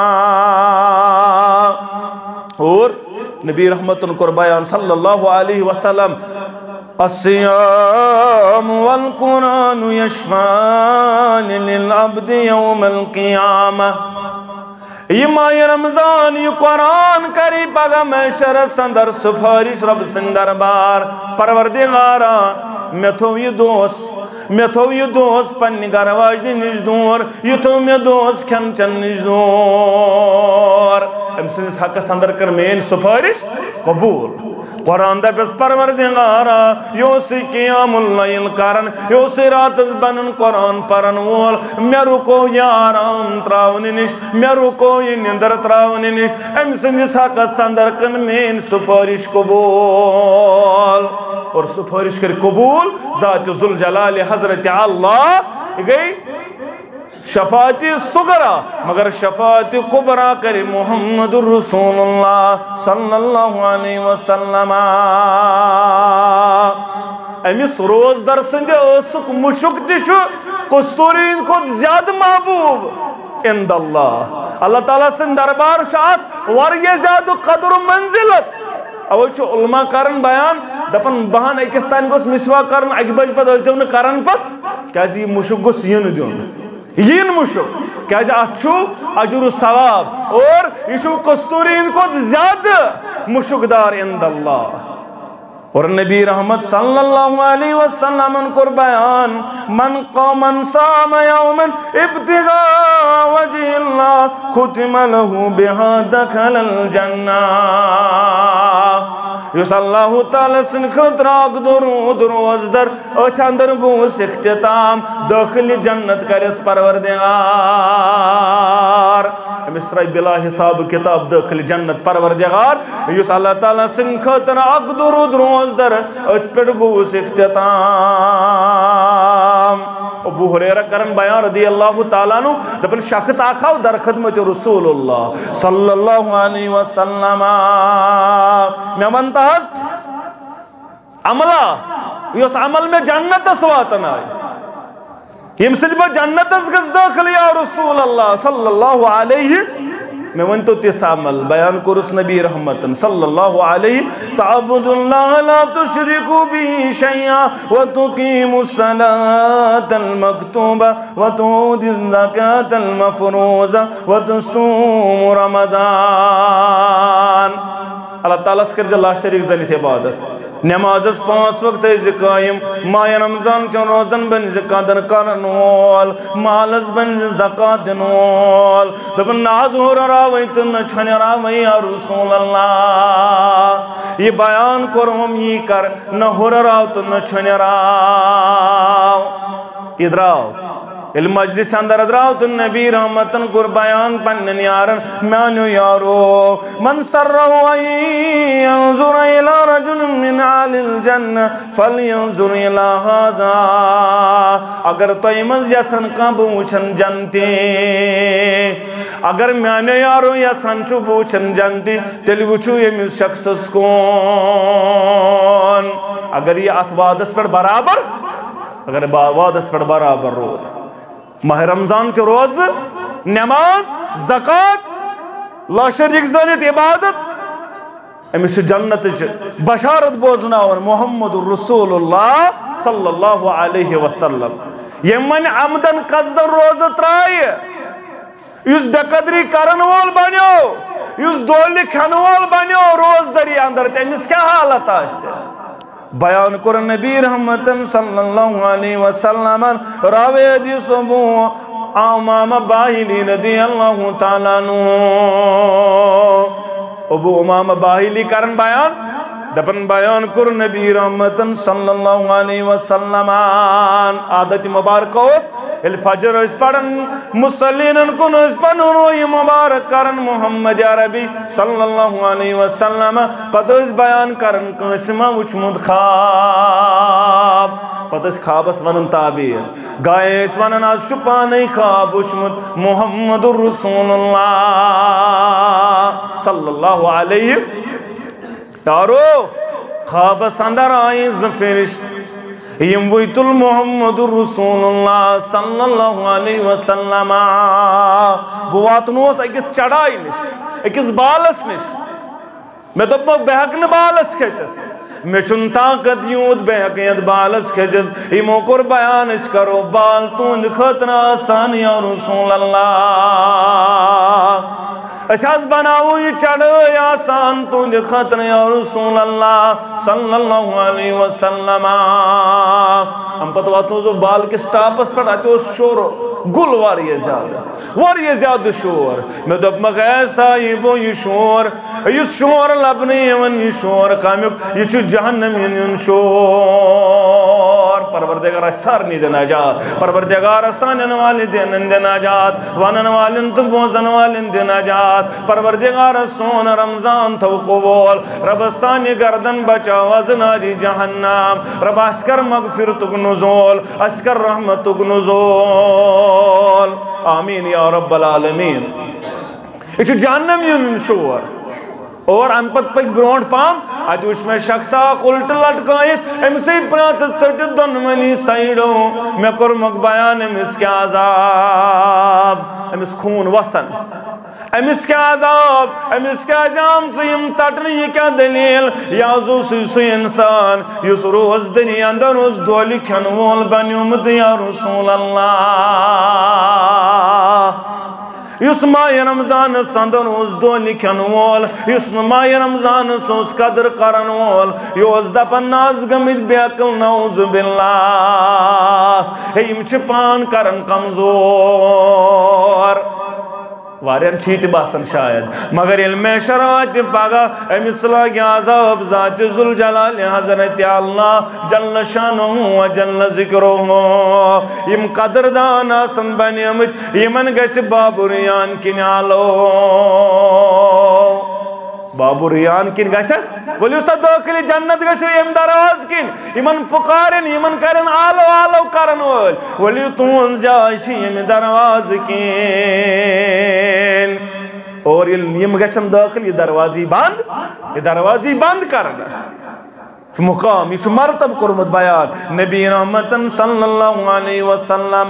और नबी रहमतुन कुर बयान सल्लल्लाहु अलैहि वसल्लम अस्सियाम वल कुरान यशफान लिल अब्द यौमल क़ियामह ये माह रमजान ये कुरान करी पगा महशर संदर सुफारिश रब सिंह दरबार परवरदिगारा मे थो ये दोस्त मे थो ये दोस्त पन्नी घर वाजनी निश दूर ये थो मे दोस्त खन चन निश दूर अम सिंस हकस अंदर कर मेन सुफारिश कबूल कुरान दपस परवरदिगारा योस क़ियामुल लैल करन योस रातस बनन कुरान परन वोल मे रुको याराम त्रावन निश मे रुको ये निंदर त्रावन निश अम सिंस हकस अंदर कर मेन सुफारिश कबूल और सुफारिश कर कबूल ज़ात जुल जलाल हज़रत अल्लाह गई शफाती सुगरा मगर शफाती कुबरा करे मुहम्मदुर रसूलुल्लाह सल्लल्लाहु अलैहि वसल्लम अमिस रोजदर संद ओसुक मुशुक दिशु कस्तूरीन को ज्यादा महबूब इंदल्लाह अल्लाह ताला सिंद दरबार शात वारिया ज्यादा कदर मंजिलत अवश्य उलमा करन बयान दपन बहान अकिस्तान गोस मिसवा करन अक बज पत अजो न करन पत क्या मुशुक गोस यन दिन यीन मुशुक क्या अु अजुर सवाब और यह कस्तूरीन को ज्यादा मुशुकदार इंदल्लाह और नबी रहमत सल्लल्लाहु अलैहि वसल्लम कुर बयान मन कौमन साम यौमन इब्तिगा वजहिल्लाह खुतिम लहु बिहा दखलल जन्नह युस अल्लाह ताला सिन खतर अक दुरूद रोजदर अथ अंदर गोस इख्तिताम दाखिल जन्नत करस परवरदिगार अमिस रई बिला हिसाब किताब दाखिल जन्नत परवरदिगार युस अल्लाह ताला सिन खतर अक दुरूद रोजदर अथ पे गोस इख्तिताम अबू हुरैरा करन बयान रदियल्लाहु ताला नु दपन शख्स आखाव दर खदमत रसूलुल्लाह सल्लल्लाहु अलैहि वसल्लम मैं वनता अमला यस अमल में जन्नत वातन आय यम सद बह जन्नत गस दाखिल या रसूल अल्लाह सल्लल्लाहु अलैहि मैं वन तो तिस अमल बयान कुरुस नबी रहमतन सल्लल्लाहु अलैहि तअबुदुल्लाह ला तुशरिकु बिही शैआ व तुकीमुस सलातल मक्तूबा व तुदिज़ ज़कातल मफ़रूज़ा व तुसूमु रमज़ान अल्लाह ताला कर ला शरीक जनित इबादत नमाजस पांच वक्त कायम माह रमजान चन रोजन बन कदर करन वोल मालस बन ज़कात दिन वोल दपन नाज हो रावै तो न छन रावै या रसूल अल्लाह ये बयान कर हम ये कर न हो राव तो न छन राव इधराव इल मजलिस अंदर द्राव तो नबी रहमतन कुर बयान पन्न यारन मानो यारो मन सरहु यंजुर इला रजुल मिन आलिल जन्नह फलयंजुर इला हादा अगर तोय मज यसन का बुछन जनती अगर मानो यारो यसन छु बुछन जनती तेल वुछु यमिस शख्सस कोन अगर ये अथ वादस पर बराबर अगर वादस पे बराबर रोज माह रमजान के रोज नमाज ज़कात लाशरीक ज़ानित इबादत अमिस जन्नत बशारत बोजनावन मोहम्मद रसूलुल्लाह सल्लल्लाहु अलैहि वसल्लम यमन अमदन कसदन रोज त्राय युस बेकदरी करन वोल बनो युस दोल खन वोल बनो रोजदरी अंदर तमिस क्या हालत आसे बयान कर नबी रहमतन सल्लल्लाहु अलैहि वसल्लम रावे दी सुबु उमामा बाहिली रदियल्लाहु ताला अन्हु अबू उमामा बाहिली करन बयान दपन बयान कर नबी रहमतन सल्लल्लाहु अलैहि वसल्लम आदत मुबारक इल फजर इस पढ़न मुसल्लिन कुन इस पढ़न रोई मुबारक करन मोहम्मद अरबी सल्लल्लाहु अलैहि वसल्लम पद इस बयान करन कसिमा उचमुद खाब पद इस खाबस वनन ताबीर गाय इस वनन आज शुपाने खाब उचमुद मोहम्मद रसूलुल्लाह सल्लल्लाहु अलैहि यारो खाबस अंदर आई ज़फरिश्त यम वैतुल मोहम्मद रसूलुल्लाह सल्लल्लाहु अलैहि वसल्लम बह वातनोस अकिस चढ़ाई निश अकिस बालस निश मे दोप बह हेक बालस खिचित मे छुन ताकत यूत बह हेक बालस खिचित यमो कोर बयान इस करो बाल तुंद खतर आसान या रसूल अल्लाह असाज बनाओ ये चढ़ आसान तुंद खतर या रसूल अल्लाह सल्लल्लाहु अलैहि वसल्लम हम पत वातो जो बाल के स्टापस पर आते शोर गुल वारिये ज्यादा वारिये ज्यादा शोर मैं दोप मग ऐसा ये वो ये शोर ये शोर लबने यवन ये शोर कामुक ये छु जहन्नम ये शोर परवरदिगार सारनी देना जात परवरदिगार सानन वाले देन देना जात वनन वाले तो बोजन वाले देना जात परवरदिगार सोन रमजान थो कबूल रब सानी गर्दन बचा वजनारी जहन्नम रब अस्कर मगफिरतुक नुज़ूल अस्कर रहमतुक नुज़ूल आमीन या रब्बल आलमीन ये जहन्नम युन शोर और अम पत पक ब्रोट पाम अत वुच मे शख्सा उल्ट लटकायत अमस प्रात सट दोनवनी साइडो मे कोरमक बयान अमिस क्या अजाब अमिस खून वसन अमिस क्या अजाब अमिस क्या जाम यम चटन यह क्या दलील याजो सु इंसान युस रोज दनी अंदर उस दोल खन वोल बनुमत या रसूल अल्लाह युस माह रमजान संदन उस दोल खन वोल युस माह रमजान सोस कदर करन वोल योस दपन नाज गमित बेकल नौज बिल्लाह यम छ पान करन कमजोर वारियन छीत बासन शायद मगर इल में शरात पगा अमिस लग अज़ाब ज़ात जुल जलाल हज़रत अल्लाह जल्ल शानुहु व जल्ल ज़िक्रुहु यम कदरदान आसन बनियमत यमन गस बाबुरियान किनालो बाबुरियान किन गस बोलियो सा दाखिल जन्नत गसो यम दरवाज किन यमन पुकारन यमन करन आलो आलो करन वोल बोलियो तुन जाय छ यम दरवाज किन और यम गसन दाखिल ये दरवाजी बंद ये दरवाजी बंद करना मुकाम यह मरतब कोरमुत बयान नबी रहमतन सल्लल्लाहु अलैहि वसल्लम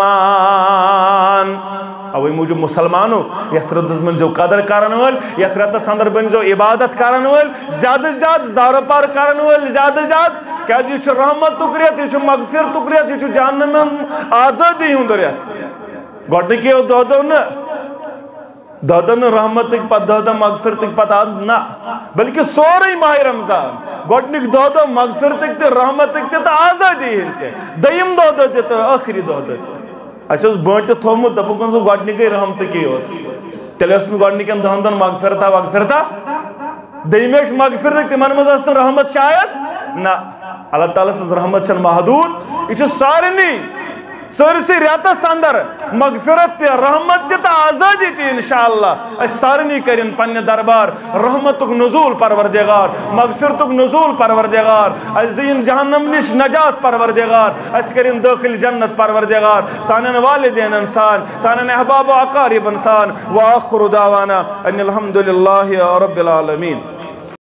अवे मूजूब मुसलमानो यथ रतस मन जो कदर करन वल यथ रतस अंदर बन जो इबादत करन वल ज्यादा ज्यादा ज़ार पार करन वल ज्यादा ज्यादा क्या यह रहमत तुकरियत यह मगफिरत तुकरियत यह जहन्नम आजादी हुंद रियत गोड के दो दो न ददन रहमत पत दद मगफिरत पत ना बल्कि सोरे माह रमजान गोडनिक दद मगफिरत तो रहमत तो आजादी हंते दयम दद तो आखिरी दद अस बंट थोमुत दपुक गोडनिक रहमत की तेल गोडनिकन दहन दन मगफिरता वगफिरता दयमेश मगफिरत तिमन मज रहमत शायद ना अल्लाह ताला सज रहमत महदूद यह सारे सरसी रेतस अंदर मगफिरत रहमत तो आजादी थी इंशाअल्लाह सारे करें पन्ने दरबार रहमतुक नुज़ूल परवरदिगार मगफिरतुक नुज़ूल परवरदिगार अस दिन जहन्नम निश नजात परवरदिगार अस करें दाखिल जन्नत परवरदिगार सानन वालिदैन इंसान सानन अहबाब अकारिब इंसान व आखिरु दावाना अनिल हम्दुलिल्लाहि रब्बिल आलमीन।